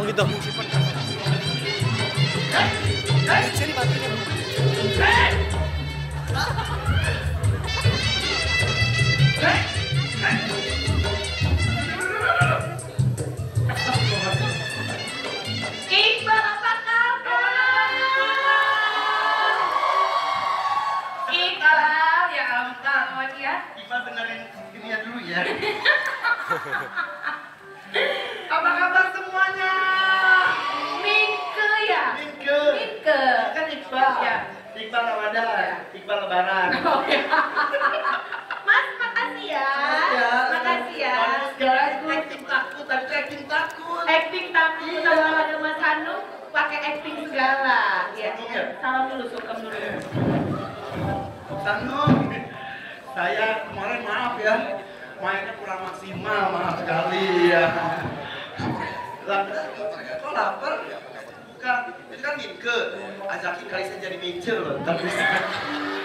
gitu. Sini batunya. Iqbal, apa kabar? Iqbal, ya ampun ya. Iqbal dengerin ini dulu ya. Apa kabar semuanya? Mingke ya? Mingke. Mingke. Kan Iqbal. Ya. Iqbal Ramadan, Iqbal Lebaran. Oh, ya. Mas, makasih ya. Makasih ya. Acting takut, tadi acting takut. Acting takut sama ada Mas Hanung pakai acting segala. Ya. Sanggung ya? Salam dulu, sungkem dulu. Sanung, saya kemarin maaf ya, mainnya kurang maksimal, maaf sekali ya. Kok lapar? Bukan, itu kan Mingke. Ajakin kali saya jadi Mince loh. Tapi